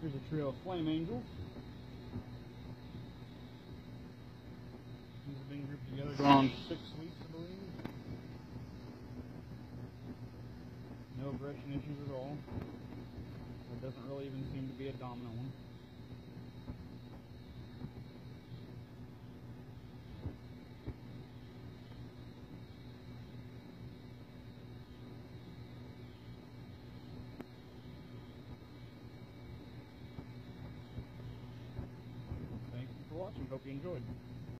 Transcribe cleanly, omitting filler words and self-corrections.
Here's a trio of flame angels. These have been grouped together going on 6 weeks, I believe. No aggression issues at all. There doesn't really even seem to be a dominant one. Thank you for watching. Hope you enjoyed.